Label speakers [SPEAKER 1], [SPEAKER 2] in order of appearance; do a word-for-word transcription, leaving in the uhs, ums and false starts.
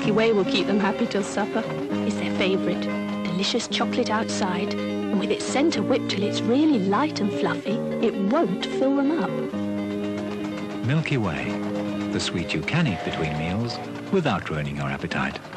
[SPEAKER 1] Milky Way will keep them happy till supper. It's their favourite. Delicious chocolate outside, and with its centre whipped till it's really light and fluffy, it won't fill them up.
[SPEAKER 2] Milky Way, the sweet you can eat between meals without ruining your appetite.